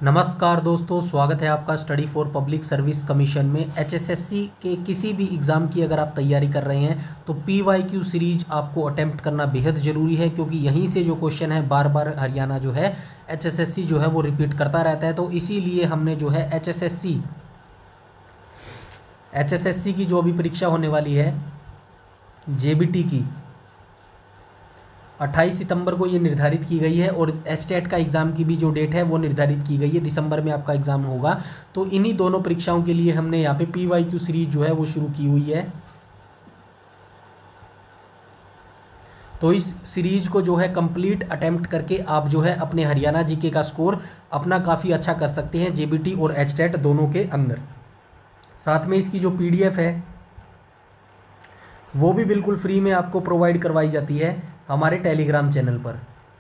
नमस्कार दोस्तों, स्वागत है आपका study for public service commission में। एचएसएससी के किसी भी एग्ज़ाम की अगर आप तैयारी कर रहे हैं तो पीवाईक्यू सीरीज आपको अटेम्प्ट करना बेहद ज़रूरी है, क्योंकि यहीं से जो क्वेश्चन है बार बार हरियाणा जो है एचएसएससी जो है वो रिपीट करता रहता है। तो इसीलिए हमने जो है एचएसएससी की जो अभी परीक्षा होने वाली है जेबीटी की 28 सितंबर को ये निर्धारित की गई है, और एचटेट का एग्ज़ाम की भी जो डेट है वो निर्धारित की गई है। दिसंबर में आपका एग्ज़ाम होगा। तो इन्हीं दोनों परीक्षाओं के लिए हमने यहाँ पे पीवाईक्यू सीरीज जो है वो शुरू की हुई है। तो इस सीरीज को जो है कंप्लीट अटेम्प्ट करके आप जो है अपने हरियाणा जीके का स्कोर अपना काफ़ी अच्छा कर सकते हैं जेबीटी और एचटेट दोनों के अंदर। साथ में इसकी जो पीडीएफ है वो भी बिल्कुल फ्री में आपको प्रोवाइड करवाई जाती है हमारे टेलीग्राम चैनल पर।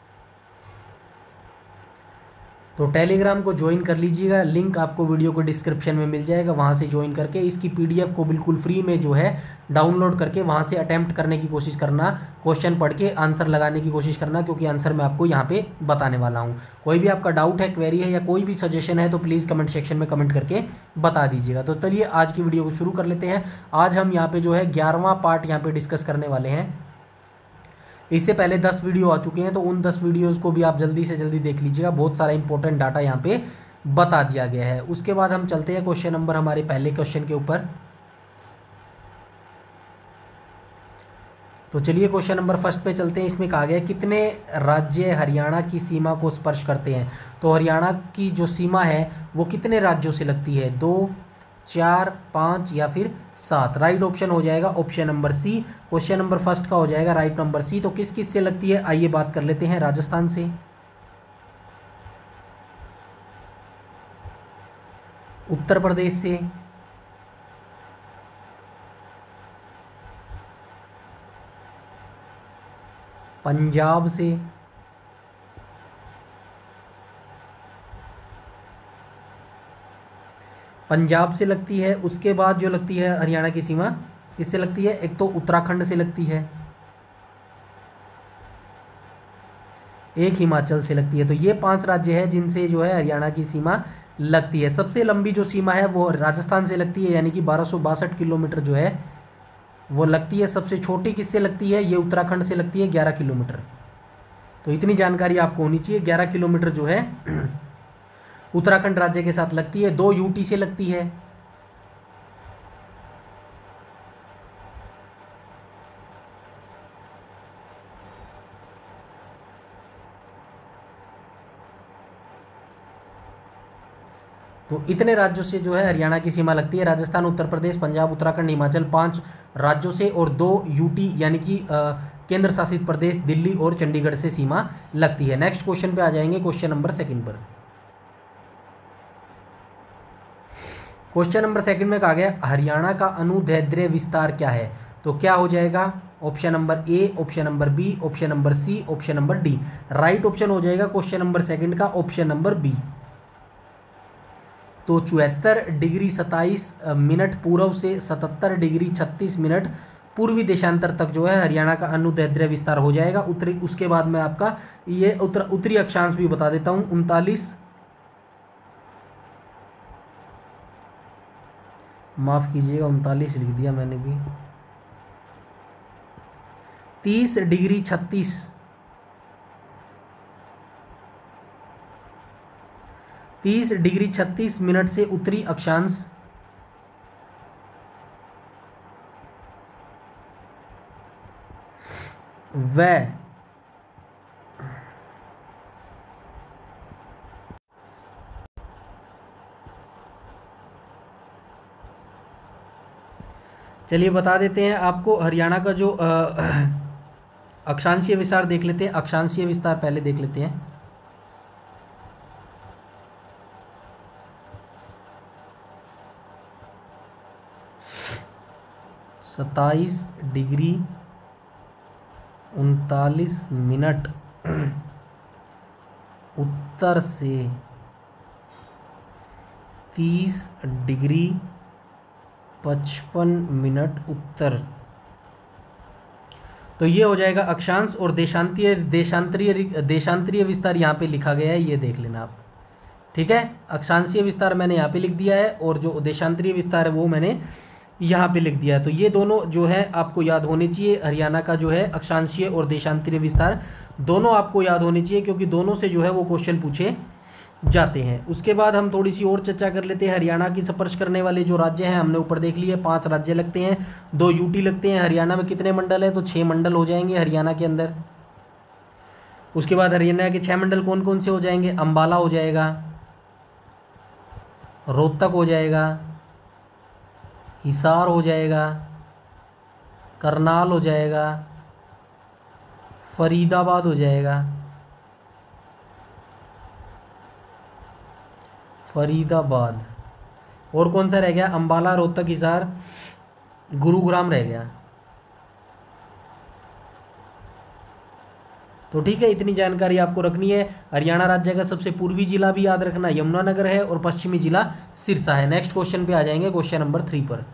तो टेलीग्राम को ज्वाइन कर लीजिएगा, लिंक आपको वीडियो को डिस्क्रिप्शन में मिल जाएगा। वहाँ से ज्वाइन करके इसकी पीडीएफ को बिल्कुल फ्री में जो है डाउनलोड करके वहाँ से अटेम्प्ट करने की कोशिश करना, क्वेश्चन पढ़ के आंसर लगाने की कोशिश करना, क्योंकि आंसर मैं आपको यहाँ पे बताने वाला हूँ। कोई भी आपका डाउट है, क्वेरी है या कोई भी सजेशन है तो प्लीज़ कमेंट सेक्शन में कमेंट करके बता दीजिएगा। तो चलिए आज की वीडियो को शुरू कर लेते हैं। आज हम यहाँ पर जो है 11वां पार्ट यहाँ पर डिस्कस करने वाले हैं। इससे पहले 10 वीडियो आ चुके हैं, तो उन 10 वीडियोज़ को भी आप जल्दी से जल्दी देख लीजिएगा। बहुत सारा इंपॉर्टेंट डाटा यहाँ पे बता दिया गया है। उसके बाद हम चलते हैं क्वेश्चन नंबर हमारे पहले क्वेश्चन के ऊपर। तो चलिए क्वेश्चन नंबर फर्स्ट पे चलते हैं। इसमें कहा गया कितने राज्य हरियाणा की सीमा को स्पर्श करते हैं। तो हरियाणा की जो सीमा है वो कितने राज्यों से लगती है, 2, 4, 5 या फिर 7। राइट ऑप्शन हो जाएगा option number C. Question number first का हो जाएगा राइट नंबर सी। तो किस किस से लगती है, आइए बात कर लेते हैं। राजस्थान से, उत्तर प्रदेश से, पंजाब से, पंजाब से लगती है। उसके बाद जो लगती है हरियाणा की सीमा किससे लगती है, एक तो उत्तराखंड से लगती है, एक हिमाचल से लगती है। तो ये 5 राज्य है जिनसे जो है हरियाणा की सीमा लगती है। सबसे लंबी जो सीमा है वो राजस्थान से लगती है, यानी कि 1262 किलोमीटर जो है वो लगती है। सबसे छोटी किससे लगती है, ये उत्तराखंड से लगती है 11 किलोमीटर। तो इतनी जानकारी आपको होनी चाहिए। 11 किलोमीटर जो है उत्तराखंड राज्य के साथ लगती है। 2 यूटी से लगती है, तो इतने राज्यों से जो है हरियाणा की सीमा लगती है। राजस्थान, उत्तर प्रदेश, पंजाब, उत्तराखंड, हिमाचल 5 राज्यों से, और 2 यूटी यानी कि केंद्र शासित प्रदेश दिल्ली और चंडीगढ़ से सीमा लगती है। नेक्स्ट क्वेश्चन पे आ जाएंगे, क्वेश्चन नंबर सेकंड पर। क्वेश्चन नंबर सेकंड में कहा गया हरियाणा का अनुदैर्ध्य विस्तार क्या है। तो क्या हो जाएगा, option number A, option number B, option number C, option number D. Right option हो जाएगा क्वेश्चन नंबर सेकंड का ऑप्शन नंबर बी। तो 74 डिग्री 27 मिनट पूर्व से 77 डिग्री 36 मिनट पूर्वी देशांतर तक जो है हरियाणा का अनुदैर्ध्य विस्तार हो जाएगा। उत्तरी, उसके बाद मैं आपका ये उत्तरी अक्षांश भी बता देता हूँ। 39, माफ कीजिएगा 39 लिख दिया मैंने भी, 30 डिग्री 36, 30 डिग्री 36 मिनट से उत्तरी अक्षांश, व चलिए बता देते हैं आपको हरियाणा का जो अक्षांशीय विस्तार देख लेते हैं। अक्षांशीय विस्तार पहले देख लेते हैं। सत्ताईस डिग्री 39 मिनट उत्तर से 30 डिग्री 55 मिनट उत्तर। तो ये हो जाएगा अक्षांश, और देशांतरीय विस्तार यहाँ पे लिखा गया है, ये देख लेना आप। ठीक है, अक्षांशीय विस्तार मैंने यहाँ पे लिख दिया है और जो देशांतरीय विस्तार है वो मैंने यहाँ पे लिख दिया है। तो ये दोनों जो है आपको याद होने चाहिए, हरियाणा का जो है अक्षांशीय और देशांतरीय विस्तार दोनों आपको याद होने चाहिए, क्योंकि दोनों से जो है वो क्वेश्चन पूछे जाते हैं। उसके बाद हम थोड़ी सी और चर्चा कर लेते हैं। हरियाणा की स्पर्श करने वाले जो राज्य हैं हमने ऊपर देख लिए, 5 राज्य लगते हैं, 2 यूटी लगते हैं। हरियाणा में कितने मंडल है, तो 6 मंडल हो जाएंगे हरियाणा के अंदर। उसके बाद हरियाणा के 6 मंडल कौन कौन से हो जाएंगे, अंबाला हो जाएगा, रोहतक हो जाएगा, हिसार हो जाएगा, करनाल हो जाएगा, फरीदाबाद हो जाएगा, फरीदाबाद, और कौन सा रह गया, अंबाला, रोहतक, हिसार, गुरुग्राम रह गया। तो ठीक है, इतनी जानकारी आपको रखनी है। हरियाणा राज्य का सबसे पूर्वी जिला भी याद रखना यमुनानगर है और पश्चिमी जिला सिरसा है। नेक्स्ट क्वेश्चन पे आ जाएंगे, क्वेश्चन नंबर 3 पर।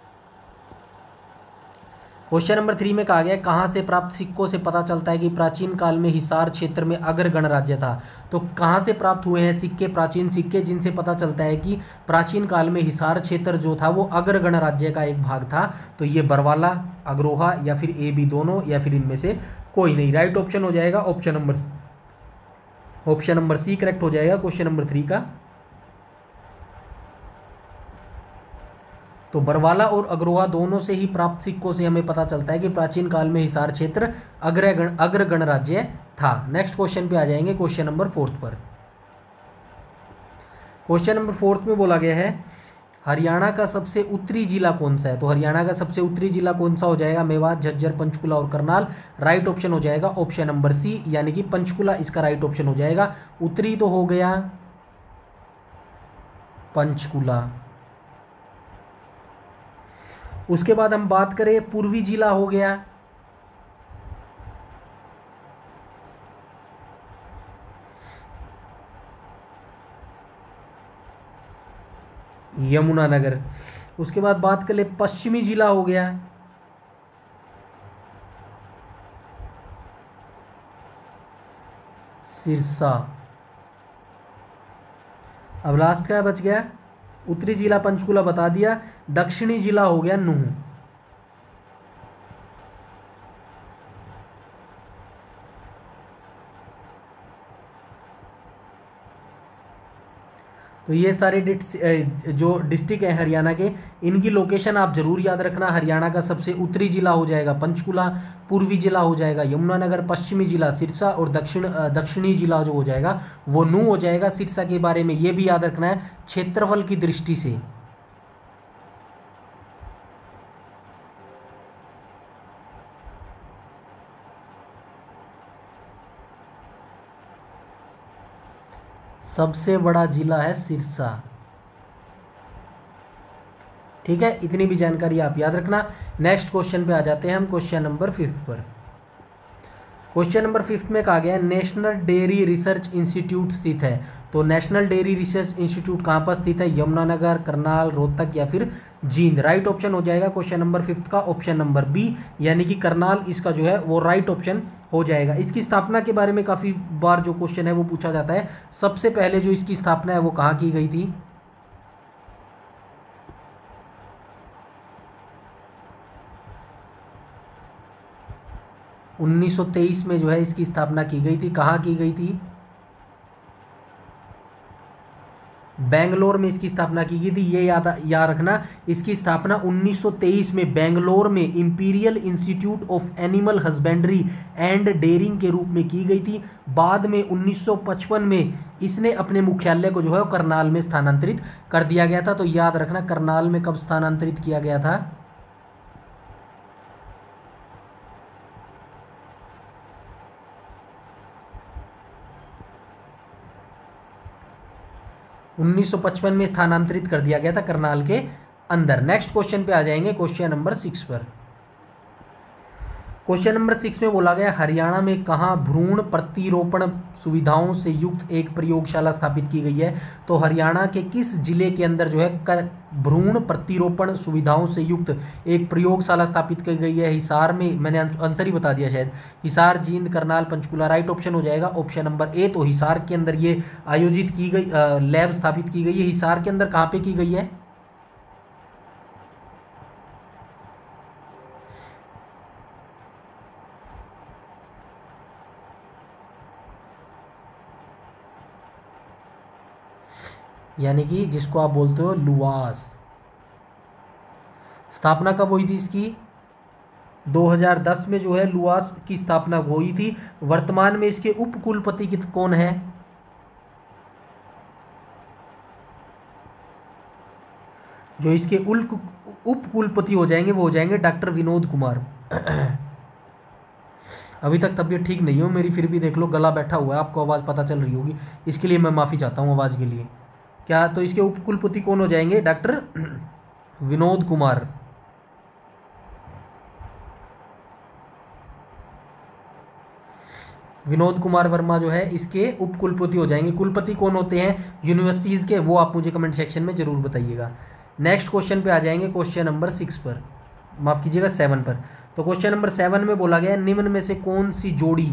क्वेश्चन नंबर 3 में कहा गया कहाँ से प्राप्त सिक्कों से पता चलता है कि प्राचीन काल में हिसार क्षेत्र में अग्र गणराज्य था। तो कहाँ से प्राप्त हुए हैं सिक्के, प्राचीन सिक्के, जिनसे पता चलता है कि प्राचीन काल में हिसार क्षेत्र जो था वो अग्र गणराज्य का एक भाग था। तो ये बरवाला, अग्रोहा या फिर ए बी दोनों या फिर इनमें से कोई नहीं। राइट ऑप्शन हो जाएगा ऑप्शन नंबर सी करेक्ट हो जाएगा क्वेश्चन नंबर 3 का। तो बरवाला और अग्रोहा दोनों से ही प्राप्त सिक्कों से हमें पता चलता है कि प्राचीन काल में हिसार क्षेत्र अग्र गणराज्य था। नेक्स्ट क्वेश्चन पे आ जाएंगे, क्वेश्चन नंबर 4 पर। क्वेश्चन नंबर 4 में बोला गया है हरियाणा का सबसे उत्तरी जिला कौन सा है। तो हरियाणा का सबसे उत्तरी जिला कौन सा हो जाएगा, मेवात, झज्जर, पंचकुला और करनाल। राइट ऑप्शन हो जाएगा ऑप्शन नंबर सी, यानी कि पंचकुला इसका राइट ऑप्शन हो जाएगा। उत्तरी तो हो गया पंचकुला। उसके बाद हम बात करें पूर्वी जिला हो गया यमुनानगर। उसके बाद बात कर ले पश्चिमी जिला हो गया सिरसा। अब लास्ट का बच गया, उत्तरी जिला पंचकुला बता दिया, दक्षिणी जिला हो गया नूह। तो ये सारे जो डिस्ट्रिक्ट है हरियाणा के, इनकी लोकेशन आप जरूर याद रखना। हरियाणा का सबसे उत्तरी जिला हो जाएगा पंचकुला, पूर्वी जिला हो जाएगा यमुनानगर, पश्चिमी जिला सिरसा और दक्षिणी जिला जो हो जाएगा वो नूह हो जाएगा। सिरसा के बारे में ये भी याद रखना है क्षेत्रफल की दृष्टि से। सबसे बड़ा जिला है सिरसा। ठीक है, इतनी भी जानकारी आप याद रखना। नेक्स्ट क्वेश्चन पे आ जाते हैं हम, क्वेश्चन नंबर 5 पर। क्वेश्चन नंबर 5 में कहा गया नेशनल डेयरी रिसर्च इंस्टीट्यूट स्थित है। तो नेशनल डेयरी रिसर्च इंस्टीट्यूट कहाँ पर स्थित है, यमुनानगर, करनाल, रोहतक या फिर जींद। राइट ऑप्शन हो जाएगा क्वेश्चन नंबर 5 का ऑप्शन नंबर बी, यानी कि करनाल इसका जो है वो राइट ऑप्शन हो जाएगा। इसकी स्थापना के बारे में काफ़ी बार जो क्वेश्चन है वो पूछा जाता है। सबसे पहले जो इसकी स्थापना है वो कहाँ की गई थी, उन्नीस 1923 में जो है इसकी स्थापना की गई थी। कहाँ की गई थी, बेंगलोर में इसकी स्थापना की गई थी। ये याद रखना, इसकी स्थापना 1923 में बेंगलोर में Imperial Institute of Animal Husbandry and dairying के रूप में की गई थी। बाद में 1955 में इसने अपने मुख्यालय को जो है करनाल में स्थानांतरित कर दिया गया था। तो याद रखना करनाल में कब स्थानांतरित किया गया था, 1955 में स्थानांतरित कर दिया गया था करनाल के अंदर। नेक्स्ट क्वेश्चन पे आ जाएंगे, क्वेश्चन नंबर 6 पर। क्वेश्चन नंबर 6 में बोला गया हरियाणा में कहाँ भ्रूण प्रतिरोपण सुविधाओं से युक्त एक प्रयोगशाला स्थापित की गई है। तो हरियाणा के किस जिले के अंदर जो है भ्रूण प्रतिरोपण सुविधाओं से युक्त एक प्रयोगशाला स्थापित की गई है। हिसार में, मैंने आंसर ही बता दिया शायद, हिसार, जींद, करनाल, पंचकुला। राइट ऑप्शन हो जाएगा ऑप्शन नंबर ए। तो हिसार के अंदर ये आयोजित की गई लैब स्थापित की गई है। हिसार के अंदर कहाँ पे की गई है? यानी कि जिसको आप बोलते हो लुवास। स्थापना कब हुई थी इसकी? 2010 में जो है लुवास की स्थापना हुई थी। वर्तमान में इसके उप कुलपति कौन है? जो इसके उप कुलपति हो जाएंगे वो हो जाएंगे डॉक्टर विनोद कुमार। अभी तक तबीयत ठीक नहीं हो मेरी, फिर भी देख लो गला बैठा हुआ है, आपको आवाज़ पता चल रही होगी, इसके लिए मैं माफ़ी चाहता हूँ आवाज़ के लिए। क्या तो इसके उप कुलपति कौन हो जाएंगे? डॉक्टर विनोद कुमार। विनोद कुमार वर्मा जो है इसके उप कुलपति हो जाएंगे। कुलपति कौन होते हैं यूनिवर्सिटीज़ के, वो आप मुझे कमेंट सेक्शन में ज़रूर बताइएगा। नेक्स्ट क्वेश्चन पे आ जाएंगे, क्वेश्चन नंबर 6 पर, माफ़ कीजिएगा 7 पर। तो क्वेश्चन नंबर 7 में बोला गया निम्न में से कौन सी जोड़ी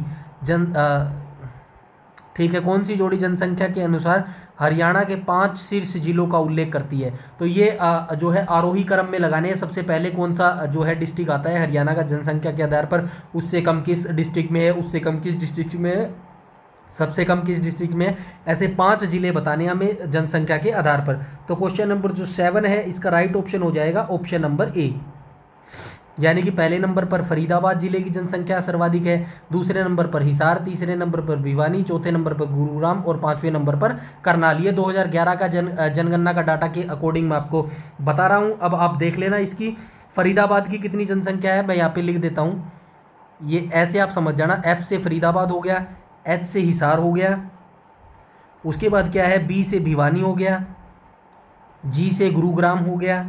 ठीक है, कौन सी जोड़ी जनसंख्या के अनुसार हरियाणा के 5 शीर्ष जिलों का उल्लेख करती है। तो ये जो है आरोही क्रम में लगाने हैं। सबसे पहले कौन सा जो है डिस्ट्रिक्ट आता है हरियाणा का जनसंख्या के आधार पर, उससे कम किस डिस्ट्रिक्ट में है, उससे कम किस डिस्ट्रिक्ट में है, सबसे कम किस डिस्ट्रिक्ट में है। ऐसे 5 जिले बताने हमें जनसंख्या के आधार पर। तो क्वेश्चन नंबर जो 7 है इसका राइट ऑप्शन हो जाएगा ऑप्शन नंबर ए। यानी कि पहले नंबर पर फरीदाबाद जिले की जनसंख्या सर्वाधिक है, दूसरे नंबर पर हिसार, तीसरे नंबर पर भिवानी, चौथे नंबर पर गुरुग्राम और 5वें नंबर पर करनाल। ये 2011 का जनगणना का डाटा के अकॉर्डिंग मैं आपको बता रहा हूँ। अब आप देख लेना इसकी फरीदाबाद की कितनी जनसंख्या है, मैं यहाँ पे लिख देता हूँ। ये ऐसे आप समझ जाना, एफ से फरीदाबाद हो गया, एच से हिसार हो गया, उसके बाद क्या है बी से भिवानी हो गया, जी से गुरुग्राम हो गया,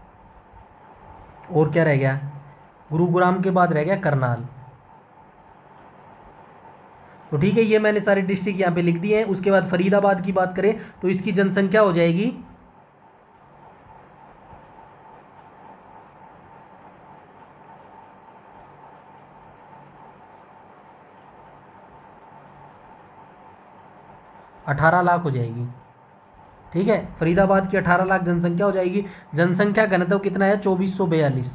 और क्या रह गया? गुरुग्राम के बाद रह गया करनाल। तो ठीक है, ये मैंने सारे डिस्ट्रिक्ट यहाँ पे लिख दिए हैं। उसके बाद फरीदाबाद की बात करें तो इसकी जनसंख्या हो जाएगी 18 लाख हो जाएगी। ठीक है, फरीदाबाद की 18 लाख जनसंख्या हो जाएगी। जनसंख्या घनत्व कितना है? 2442।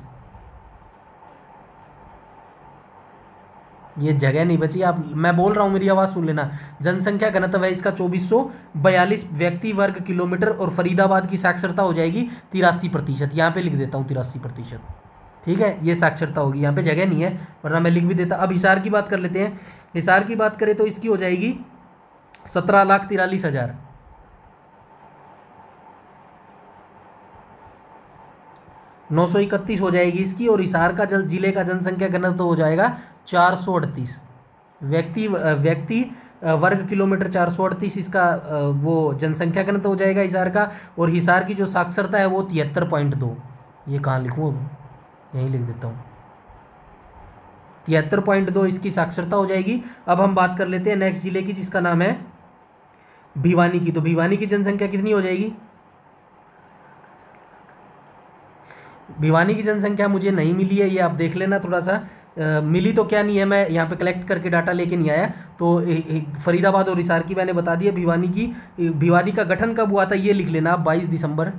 ये जगह नहीं बची, आप मैं बोल रहा हूँ मेरी आवाज़ सुन लेना। जनसंख्या घनत्व है इसका 2442 व्यक्ति वर्ग किलोमीटर, और फरीदाबाद की साक्षरता हो जाएगी 83%। यहाँ पे लिख देता हूँ 83%। ठीक है, ये साक्षरता होगी, यहाँ पे जगह नहीं है वरना मैं लिख भी देता। अब हिसार की बात कर लेते हैं। हिसार की बात करें तो इसकी हो जाएगी 17,43,000। 931 हो जाएगी इसकी, और हिसार का जिले का जनसंख्या घनत्व हो जाएगा 438 व्यक्ति वर्ग किलोमीटर। 438 इसका वो जनसंख्या घनत्व हो जाएगा हिसार का। और हिसार की जो साक्षरता है वो 73.2। ये कहाँ लिखूँ? अब यहीं लिख देता हूँ, 73.2 इसकी साक्षरता हो जाएगी। अब हम बात कर लेते हैं नेक्स्ट जिले की, जिसका नाम है भिवानी की। तो भिवानी की जनसंख्या कितनी हो जाएगी? भिवानी की जनसंख्या मुझे नहीं मिली है, ये आप देख लेना थोड़ा सा। मिली तो क्या नहीं है, मैं यहाँ पे कलेक्ट करके डाटा लेके नहीं आया। तो फरीदाबाद और हिसार की मैंने बता दिया। भिवानी का गठन कब हुआ था ये लिख लेना आप, 22 दिसंबर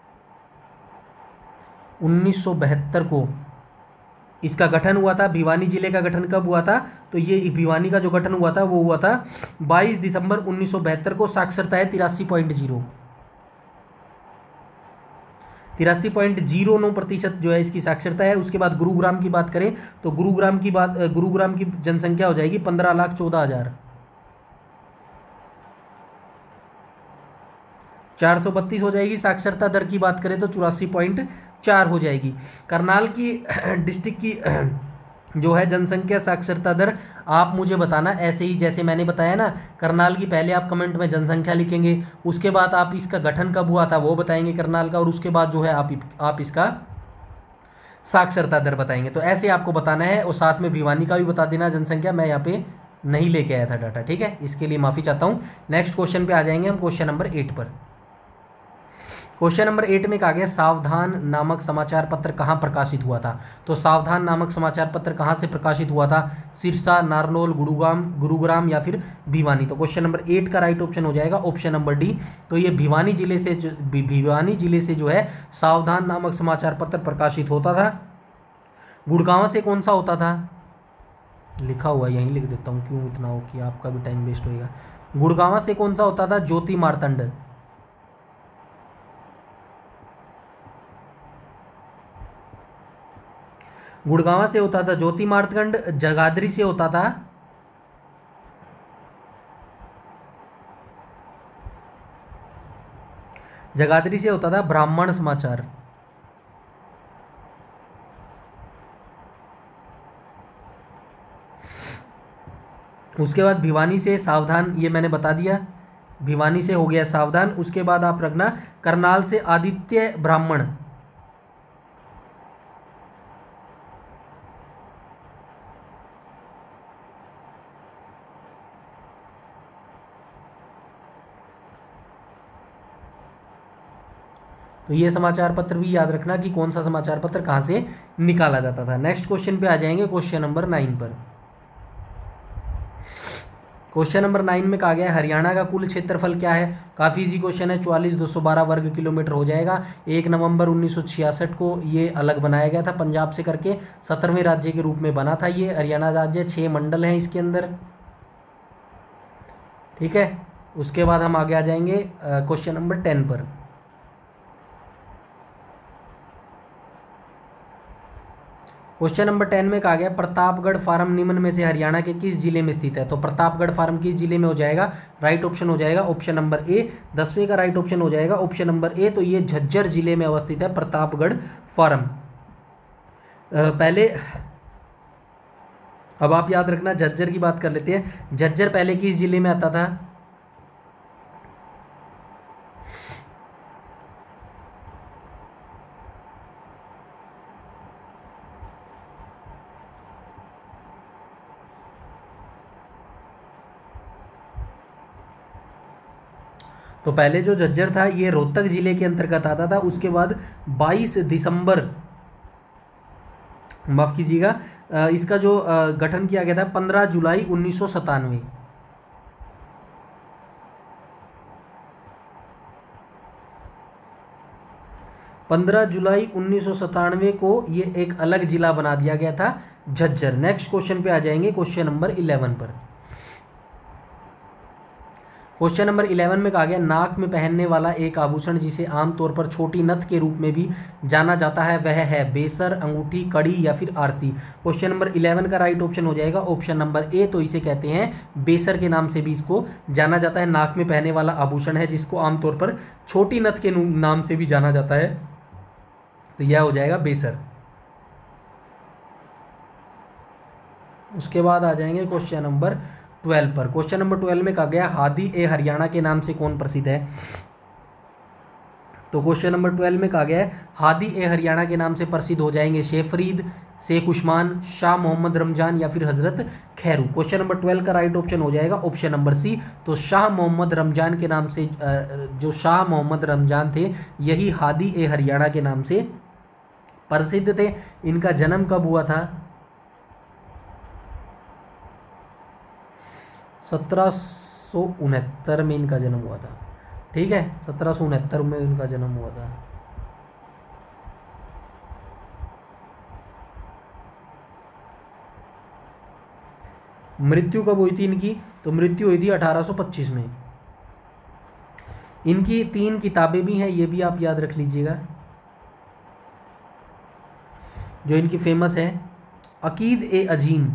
1972 को इसका गठन हुआ था। भिवानी जिले का गठन कब हुआ था? तो ये भिवानी का जो गठन हुआ था वो हुआ था 22 दिसंबर 1972 को। साक्षरता है 83.0। 83.09% जो है इसकी साक्षरता है। उसके बाद गुरुग्राम की बात करें तो गुरुग्राम की जनसंख्या हो जाएगी 15,14,000। 432 हो जाएगी। साक्षरता दर की बात करें तो 84.4 हो जाएगी। करनाल की डिस्ट्रिक्ट की जो है जनसंख्या साक्षरता दर आप मुझे बताना, ऐसे ही जैसे मैंने बताया ना। करनाल की पहले आप कमेंट में जनसंख्या लिखेंगे, उसके बाद आप इसका गठन कब हुआ था वो बताएंगे करनाल का, और उसके बाद जो है आप इसका साक्षरता दर बताएंगे। तो ऐसे आपको बताना है और साथ में भिवानी का भी बता देना जनसंख्या। मैं यहाँ पे नहीं लेके आया था डाटा, ठीक है, इसके लिए माफ़ी चाहता हूँ। नेक्स्ट क्वेश्चन पे आ जाएंगे हम, क्वेश्चन नंबर 8 पर। क्वेश्चन नंबर 8 में कहा गया सावधान नामक समाचार पत्र कहाँ प्रकाशित हुआ था। तो सावधान नामक समाचार पत्र कहाँ से प्रकाशित हुआ था? सिरसा, नारनौल, गुरुग्राम या फिर भिवानी। तो क्वेश्चन नंबर 8 का राइट ऑप्शन हो जाएगा ऑप्शन नंबर डी। तो ये भिवानी जिले से जो है सावधान नामक समाचार पत्र प्रकाशित होता था। गुड़गांव से कौन सा होता था? लिखा हुआ यहीं लिख देता हूँ, क्यों इतना हो कि आपका भी टाइम वेस्ट होएगा। गुड़गांव से कौन सा होता था? ज्योति मार्तंड। गुड़गांव से होता था ज्योति मार्तंड। जगाधरी से होता था ब्राह्मण समाचार। उसके बाद भिवानी से सावधान, ये मैंने बता दिया, भिवानी से हो गया सावधान। उसके बाद आप रखना करनाल से आदित्य ब्राह्मण। तो ये समाचार पत्र भी याद रखना कि कौन सा समाचार पत्र कहाँ से निकाला जाता था। नेक्स्ट क्वेश्चन पे आ जाएंगे, क्वेश्चन नंबर 9 पर। क्वेश्चन नंबर 9 में कहा गया है हरियाणा का कुल क्षेत्रफल क्या है। काफ़ी इजी क्वेश्चन है, 44,212 वर्ग किलोमीटर हो जाएगा। 1 नवंबर 1966 को ये अलग बनाया गया था पंजाब से करके, 17वें राज्य के रूप में बना था ये हरियाणा राज्य। 6 मंडल हैं इसके अंदर, ठीक है। उसके बाद हम आगे आ जाएंगे क्वेश्चन नंबर 10 पर। क्वेश्चन नंबर 10 में कहा गया प्रतापगढ़ फार्म निम्न में से हरियाणा के किस जिले में स्थित है। तो प्रतापगढ़ फार्म किस जिले में हो जाएगा? राइट ऑप्शन हो जाएगा ऑप्शन नंबर ए। 10वें का राइट ऑप्शन हो जाएगा ऑप्शन नंबर ए। तो ये झज्जर जिले में अवस्थित है प्रतापगढ़ फार्म। पहले अब आप याद रखना, झज्जर की बात कर लेते हैं। झज्जर पहले किस जिले में आता था? तो पहले जो झज्जर था ये रोहतक जिले के अंतर्गत आता था। उसके बाद 22 दिसंबर, माफ कीजिएगा, इसका जो गठन किया गया था 15 जुलाई 1997। 15 जुलाई 1997 को ये एक अलग जिला बना दिया गया था झज्जर। नेक्स्ट क्वेश्चन पे आ जाएंगे, क्वेश्चन नंबर 11 पर। क्वेश्चन नंबर 11 में कहा गया नाक में पहनने वाला एक आभूषण जिसे आमतौर पर छोटी नथ के रूप में भी जाना जाता है वह है बेसर, अंगूठी, कड़ी या फिर आरसी। क्वेश्चन नंबर 11 का राइट ऑप्शन हो जाएगा ऑप्शन नंबर ए। तो इसे कहते हैं बेसर के नाम से भी इसको जाना जाता है। नाक में पहनने वाला आभूषण है जिसको आमतौर पर छोटी नथ के नाम से भी जाना जाता है, तो यह हो जाएगा बेसर। उसके बाद आ जाएंगे क्वेश्चन नंबर 12 पर। क्वेश्चन नंबर 12 में कहा गया हादी ए हरियाणा के नाम से कौन प्रसिद्ध है। तो क्वेश्चन नंबर 12 में कहा गया है हादी ए हरियाणा के नाम से प्रसिद्ध हो जाएंगे शेख फरीद, शेख उस्मान, शाह मोहम्मद रमजान या फिर हजरत खैरू। क्वेश्चन नंबर 12 का राइट ऑप्शन हो जाएगा ऑप्शन नंबर सी। तो शाह मोहम्मद रमजान के नाम से, जो शाह मोहम्मद रमजान थे यही हादी ए हरियाणा के नाम से प्रसिद्ध थे। इनका जन्म कब हुआ था? 1769 में इनका जन्म हुआ था, ठीक है, 1769 में इनका जन्म हुआ था। मृत्यु कब हुई थी इनकी? तो मृत्यु हुई थी 1825 में। इनकी 3 किताबें भी हैं, ये भी आप याद रख लीजिएगा जो इनकी फेमस है। अकीद ए अजीम,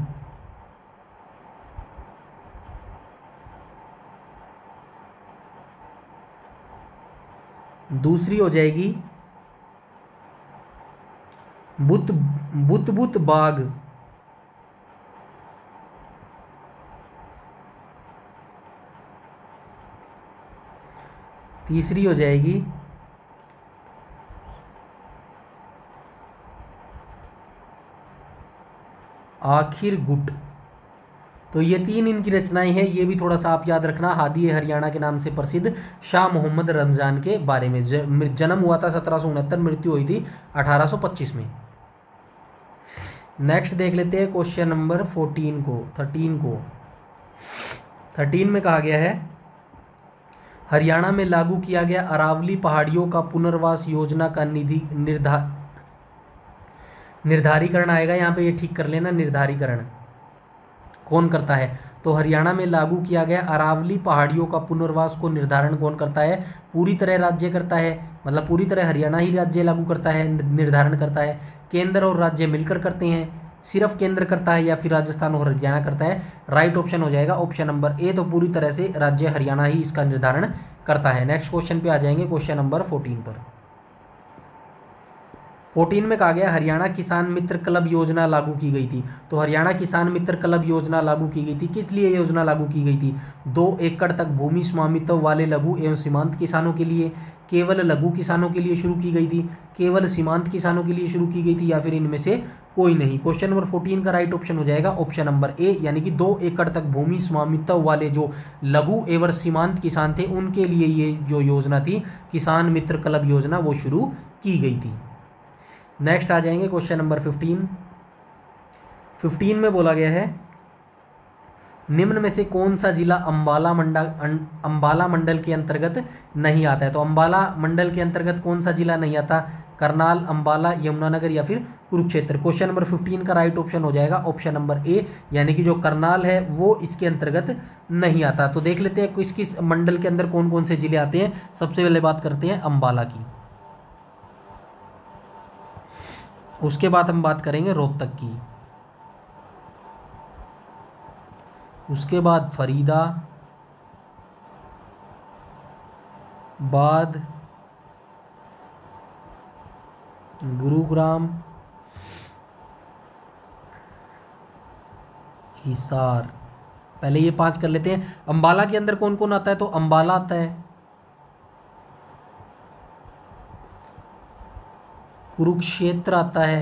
दूसरी हो जाएगी बुत बाग, तीसरी हो जाएगी आखिर गुट। तो ये 3 इनकी रचनाएं हैं, ये भी थोड़ा सा आप याद रखना। हादी हरियाणा के नाम से प्रसिद्ध शाह मोहम्मद रमजान के बारे में। जन्म हुआ था 1769, मृत्यु हुई थी 1825 में। नेक्स्ट देख लेते हैं क्वेश्चन नंबर 13 को। 13 में कहा गया है हरियाणा में लागू किया गया अरावली पहाड़ियों का पुनर्वास योजना का निर्धारीकरण आएगा यहाँ पे, ये ठीक कर लेना। निर्धारीकरण कौन करता है? तो हरियाणा में लागू किया गया अरावली पहाड़ियों का पुनर्वास को निर्धारण कौन करता है? पूरी तरह राज्य करता है, मतलब पूरी तरह हरियाणा ही राज्य लागू करता है, निर्धारण करता है। केंद्र और राज्य मिलकर करते हैं, सिर्फ केंद्र करता है, या फिर राजस्थान और हरियाणा करता है? राइट ऑप्शन हो जाएगा ऑप्शन नंबर ए। तो पूरी तरह से राज्य हरियाणा ही इसका निर्धारण करता है। नेक्स्ट क्वेश्चन पे आ जाएंगे, क्वेश्चन नंबर 14 पर। 14 में कहा गया हरियाणा किसान मित्र क्लब योजना लागू की गई थी। तो हरियाणा किसान मित्र क्लब योजना लागू की गई थी, किस लिए योजना लागू की गई थी? 2 एकड़ तक भूमि स्वामित्व वाले लघु एवं सीमांत किसानों के लिए, केवल लघु किसानों के लिए शुरू की गई थी, केवल सीमांत किसानों के लिए शुरू की गई थी, या फिर इनमें से कोई नहीं? क्वेश्चन नंबर 14 का राइट ऑप्शन हो जाएगा ऑप्शन नंबर ए, यानी कि 2 एकड़ तक भूमि स्वामित्व वाले जो लघु एवं सीमांत किसान थे उनके लिए ये जो योजना थी किसान मित्र क्लब योजना, वो शुरू की गई थी। नेक्स्ट आ जाएंगे क्वेश्चन नंबर 15 में बोला गया है निम्न में से कौन सा जिला अंबाला मंडल के अंतर्गत नहीं आता है? तो अंबाला मंडल के अंतर्गत कौन सा जिला नहीं आता? करनाल, अंबाला, यमुनानगर या फिर कुरुक्षेत्र? क्वेश्चन नंबर 15 का राइट ऑप्शन हो जाएगा ऑप्शन नंबर ए, यानी कि जो करनाल है वो इसके अंतर्गत नहीं आता। तो देख लेते हैं किस किस मंडल के अंदर कौन कौन से जिले आते हैं। सबसे पहले बात करते हैं अंबाला की, उसके बाद हम बात करेंगे रोहतक की, उसके बाद फरीदाबाद, गुरुग्राम, हिसार। पहले ये 5 कर लेते हैं। अंबाला के अंदर कौन कौन आता है? तो अंबाला आता है, कुरुक्षेत्र आता है,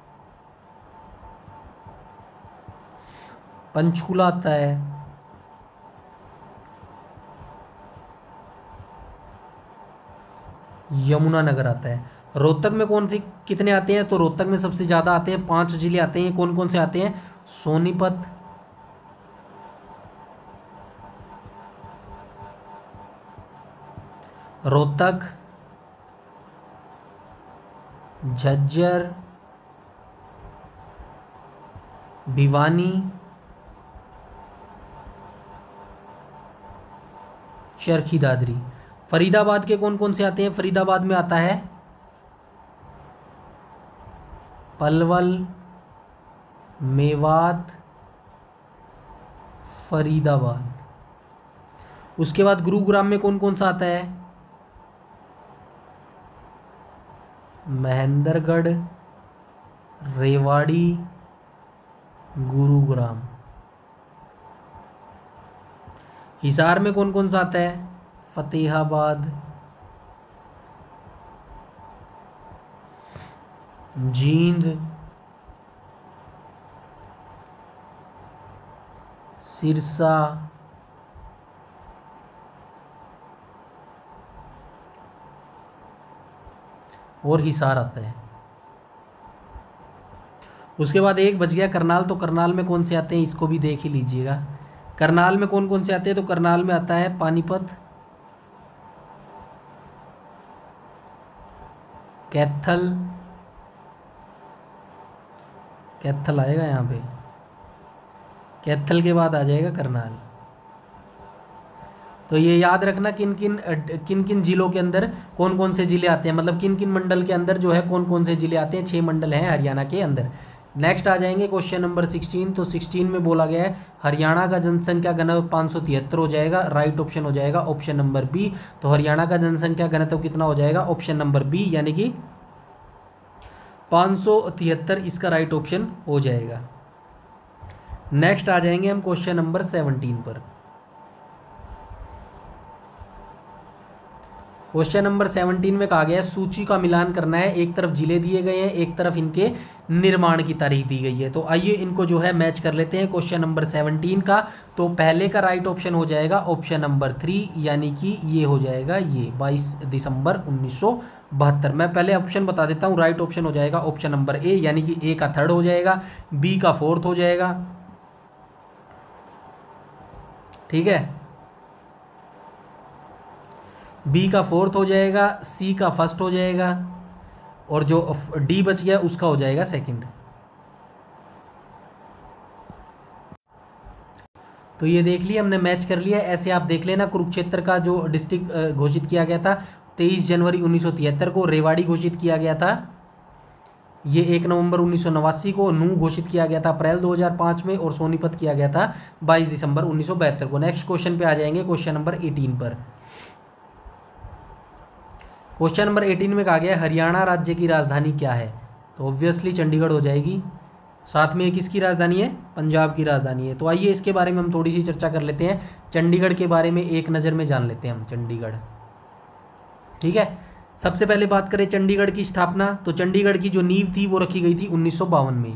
पंचकुला आता है, यमुनानगर आता है। रोहतक में कौन से कितने आते हैं? तो रोहतक में सबसे ज़्यादा आते हैं, 5 जिले आते हैं। कौन कौन से आते हैं? सोनीपत, रोहतक, झज्जर, भिवानी, चरखी दादरी। फरीदाबाद के कौन कौन से आते हैं? फरीदाबाद में आता है पलवल, मेवात, फरीदाबाद। उसके बाद गुरुग्राम में कौन कौन सा आता है? महेंद्रगढ़, रेवाड़ी, गुरुग्राम। हिसार में कौन कौन सा आता है? फतेहाबाद, जींद, सिरसा, और हिसार आता है। उसके बाद एक बच गया करनाल। तो करनाल में कौन से आते हैं इसको भी देख ही लीजिएगा। करनाल में कौन कौन से आते हैं? तो करनाल में आता है पानीपत, कैथल, कैथल आएगा यहाँ पे, कैथल के बाद आ जाएगा करनाल। तो ये याद रखना किन किन जिलों के अंदर कौन कौन से जिले आते हैं, मतलब किन किन मंडल के अंदर जो है कौन कौन से जिले आते हैं। 6 मंडल हैं हरियाणा के अंदर। नेक्स्ट आ जाएंगे क्वेश्चन नंबर 16। तो 16 में बोला गया है हरियाणा का जनसंख्या घनत्व 573 हो जाएगा। राइट ऑप्शन हो जाएगा ऑप्शन नंबर बी। तो हरियाणा का जनसंख्या घनत्व कितना हो जाएगा? ऑप्शन नंबर बी, यानी कि 573 इसका राइट ऑप्शन हो जाएगा। नेक्स्ट आ जाएंगे हम क्वेश्चन नंबर 17 पर। क्वेश्चन नंबर 17 में कहा गया है सूची का मिलान करना है। एक तरफ जिले दिए गए हैं, एक तरफ इनके निर्माण की तारीख दी गई है। तो आइए इनको जो है मैच कर लेते हैं क्वेश्चन नंबर 17 का। तो पहले का राइट ऑप्शन हो जाएगा ऑप्शन नंबर 3, यानी कि ये हो जाएगा ये 22 दिसंबर 1972। मैं पहले ऑप्शन बता देता हूँ। राइट ऑप्शन हो जाएगा ऑप्शन नंबर ए, यानी कि ए का थर्ड हो जाएगा, बी का फोर्थ हो जाएगा, ठीक है, बी का फोर्थ हो जाएगा, सी का फर्स्ट हो जाएगा, और जो डी बच गया उसका हो जाएगा सेकंड। तो ये देख लिया हमने, मैच कर लिया। ऐसे आप देख लेना, कुरुक्षेत्र का जो डिस्ट्रिक्ट घोषित किया गया था 23 जनवरी 1973 को, रेवाड़ी घोषित किया गया था ये 1 नवंबर 1989 को, नूह घोषित किया गया था अप्रैल 2005 में, और सोनीपत किया गया था 22 दिसंबर 1972 को। नेक्स्ट क्वेश्चन पे आ जाएंगे, क्वेश्चन नंबर 18 पर। क्वेश्चन नंबर 18 में कहा गया है हरियाणा राज्य की राजधानी क्या है? तो ऑब्वियसली चंडीगढ़ हो जाएगी। साथ में किसकी राजधानी है? पंजाब की राजधानी है। तो आइए इसके बारे में हम थोड़ी सी चर्चा कर लेते हैं। चंडीगढ़ के बारे में एक नज़र में जान लेते हैं हम चंडीगढ़, ठीक है। सबसे पहले बात करें चंडीगढ़ की स्थापना, तो चंडीगढ़ की जो नींव थी वो रखी गई थी 1952 में।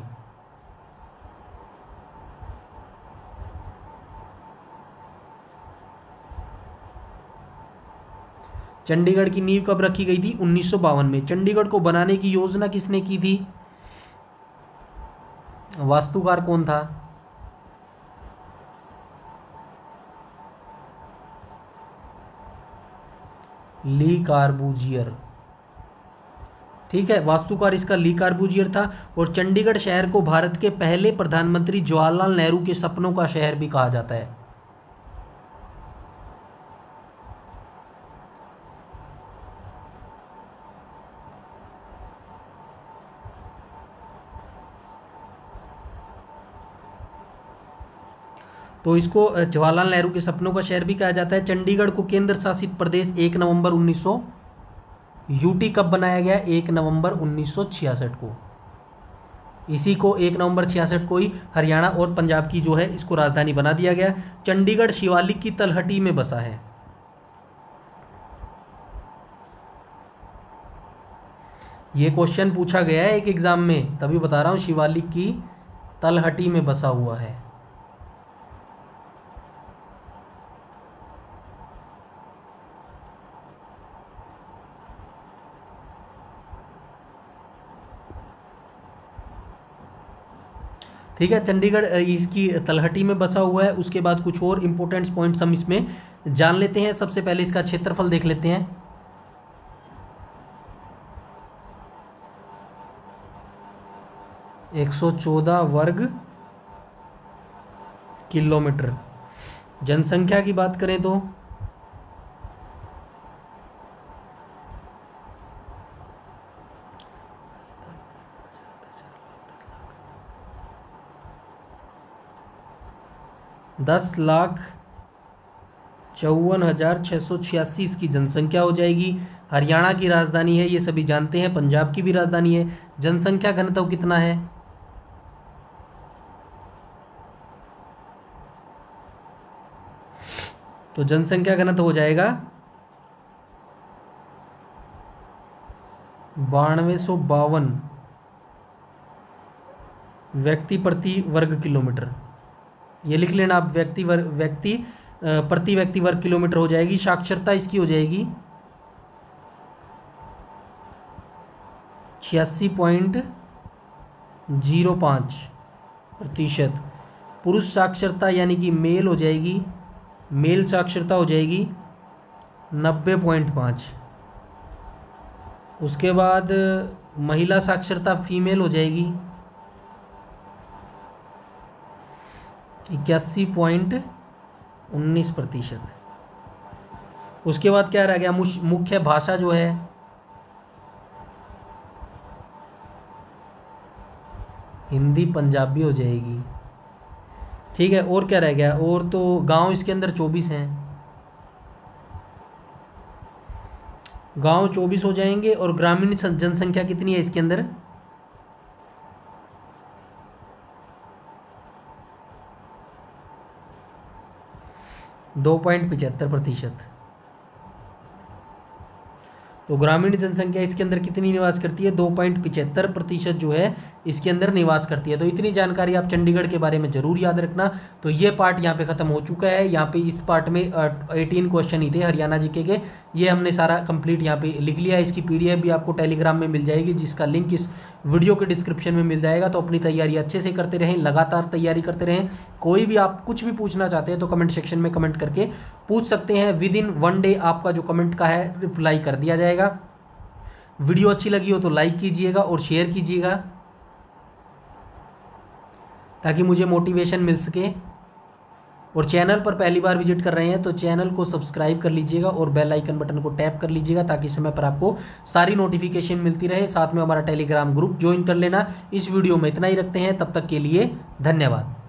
चंडीगढ़ की नींव कब रखी गई थी? 1952 में। चंडीगढ़ को बनाने की योजना किसने की थी? वास्तुकार कौन था? ली कार्बूजियर, ठीक है, वास्तुकार इसका ली कार्बूजियर था। और चंडीगढ़ शहर को भारत के पहले प्रधानमंत्री जवाहरलाल नेहरू के सपनों का शहर भी कहा जाता है। तो इसको जवाहरलाल नेहरू के सपनों का शहर भी कहा जाता है। चंडीगढ़ को केंद्र शासित प्रदेश 1 नवंबर 1900 यूटी कब बनाया गया? 1 नवंबर 1966 को। इसी को 1 नवंबर 66 को ही हरियाणा और पंजाब की जो है इसको राजधानी बना दिया गया। चंडीगढ़ शिवालिक की तलहटी में बसा है। ये क्वेश्चन पूछा गया है एक एग्जाम में, तभी बता रहा हूँ, शिवालिक की तलहटी में बसा हुआ है। ठीक है, चंडीगढ़ इसकी तलहटी में बसा हुआ है। उसके बाद कुछ और इंपॉर्टेंट पॉइंट्स हम इसमें जान लेते हैं। सबसे पहले इसका क्षेत्रफल देख लेते हैं। एक 114 वर्ग किलोमीटर। जनसंख्या की बात करें तो 10,54,686 इसकी जनसंख्या हो जाएगी। हरियाणा की राजधानी है, ये सभी जानते हैं, पंजाब की भी राजधानी है। जनसंख्या घनत्व कितना है? तो जनसंख्या घनत्व हो जाएगा 9252 व्यक्ति प्रति वर्ग किलोमीटर। ये लिख लेना आप, प्रति व्यक्ति वर्ग किलोमीटर हो जाएगी। साक्षरता इसकी हो जाएगी 86.05%। पुरुष साक्षरता यानी कि मेल हो जाएगी, मेल साक्षरता हो जाएगी 90.5। उसके बाद महिला साक्षरता फीमेल हो जाएगी 81.19%। उसके बाद क्या रह गया? मुख्य भाषा जो है हिंदी पंजाबी हो जाएगी, ठीक है। और क्या रह गया? और तो गांव इसके अंदर 24 हैं, गांव 24 हो जाएंगे। और ग्रामीण जनसंख्या कितनी है इसके अंदर? 2.75%। तो ग्रामीण जनसंख्या इसके अंदर कितनी निवास करती है, 2.75% जो है इसके अंदर निवास करती है। तो इतनी जानकारी आप चंडीगढ़ के बारे में जरूर याद रखना। तो ये पार्ट यहाँ पे खत्म हो चुका है। यहाँ पे इस पार्ट में 18 क्वेश्चन ही थे हरियाणा जीके के, ये हमने सारा कंप्लीट यहाँ पे लिख लिया है। इसकी पीडीएफ भी आपको टेलीग्राम में मिल जाएगी, जिसका लिंक इस वीडियो के डिस्क्रिप्शन में मिल जाएगा। तो अपनी तैयारी अच्छे से करते रहें, लगातार तैयारी करते रहें। कोई भी आप कुछ भी पूछना चाहते हैं तो कमेंट सेक्शन में कमेंट करके पूछ सकते हैं। विद इन 1 डे आपका जो कमेंट का है रिप्लाई कर दिया जाएगा। वीडियो अच्छी लगी हो तो लाइक कीजिएगा और शेयर कीजिएगा, ताकि मुझे मोटिवेशन मिल सके। और चैनल पर पहली बार विजिट कर रहे हैं तो चैनल को सब्सक्राइब कर लीजिएगा और बेल आइकन बटन को टैप कर लीजिएगा, ताकि समय पर आपको सारी नोटिफिकेशन मिलती रहे। साथ में हमारा टेलीग्राम ग्रुप ज्वाइन कर लेना। इस वीडियो में इतना ही रखते हैं, तब तक के लिए धन्यवाद।